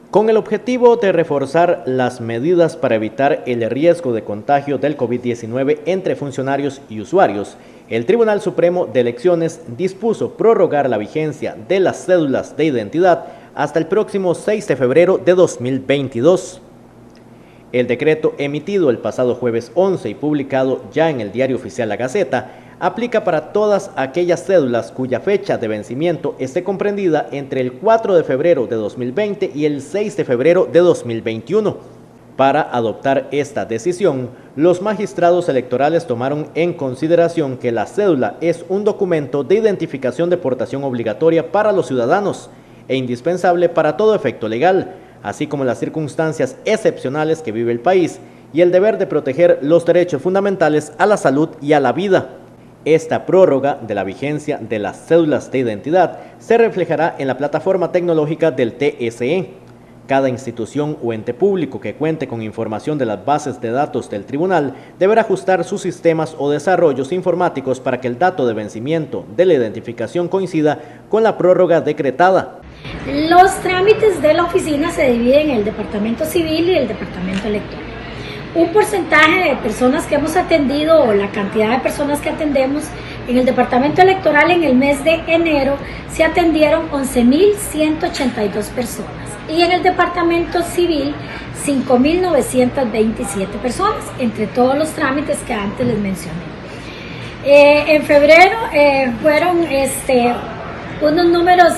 Con el objetivo de reforzar las medidas para evitar el riesgo de contagio del COVID-19 entre funcionarios y usuarios, el Tribunal Supremo de Elecciones dispuso prorrogar la vigencia de las cédulas de identidad hasta el próximo 6 de febrero de 2022. El decreto emitido el pasado jueves 11 y publicado ya en el Diario Oficial La Gaceta aplica para todas aquellas cédulas cuya fecha de vencimiento esté comprendida entre el 4 de febrero de 2020 y el 6 de febrero de 2021. Para adoptar esta decisión, los magistrados electorales tomaron en consideración que la cédula es un documento de identificación de portación obligatoria para los ciudadanos e indispensable para todo efecto legal, así como las circunstancias excepcionales que vive el país y el deber de proteger los derechos fundamentales a la salud y a la vida. Esta prórroga de la vigencia de las cédulas de identidad se reflejará en la plataforma tecnológica del TSE. Cada institución o ente público que cuente con información de las bases de datos del tribunal deberá ajustar sus sistemas o desarrollos informáticos para que el dato de vencimiento de la identificación coincida con la prórroga decretada. Los trámites de la oficina se dividen en el departamento civil y el departamento electoral. Un porcentaje de personas que hemos atendido o la cantidad de personas que atendemos en el departamento electoral en el mes de enero se atendieron 11.182 personas y en el departamento civil 5.927 personas, entre todos los trámites que antes les mencioné. En febrero fueron unos números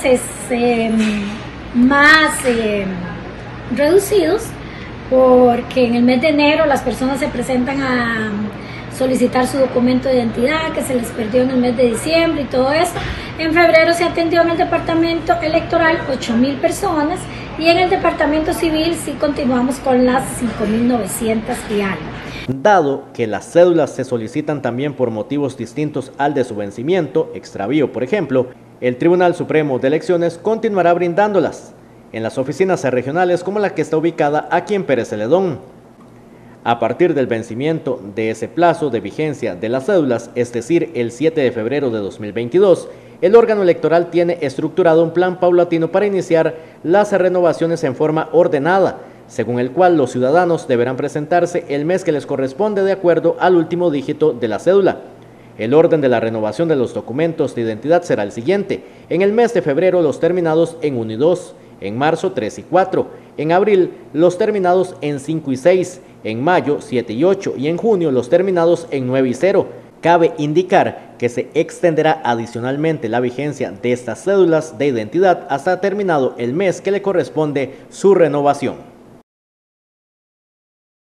más reducidos, porque en el mes de enero las personas se presentan a solicitar su documento de identidad que se les perdió en el mes de diciembre y todo eso. En febrero se atendió en el departamento electoral 8.000 personas y en el departamento civil sí continuamos con las 5.900 y algo. Dado que las cédulas se solicitan también por motivos distintos al de su vencimiento, extravío por ejemplo, el Tribunal Supremo de Elecciones continuará brindándolas en las oficinas regionales como la que está ubicada aquí en Pérez Celedón. A partir del vencimiento de ese plazo de vigencia de las cédulas, es decir, el 7 de febrero de 2022, el órgano electoral tiene estructurado un plan paulatino para iniciar las renovaciones en forma ordenada, según el cual los ciudadanos deberán presentarse el mes que les corresponde de acuerdo al último dígito de la cédula. El orden de la renovación de los documentos de identidad será el siguiente: en el mes de febrero los terminados en 1 y 2, en marzo 3 y 4, en abril los terminados en 5 y 6, en mayo 7 y 8 y en junio los terminados en 9 y 0. Cabe indicar que se extenderá adicionalmente la vigencia de estas cédulas de identidad hasta terminado el mes que le corresponde su renovación.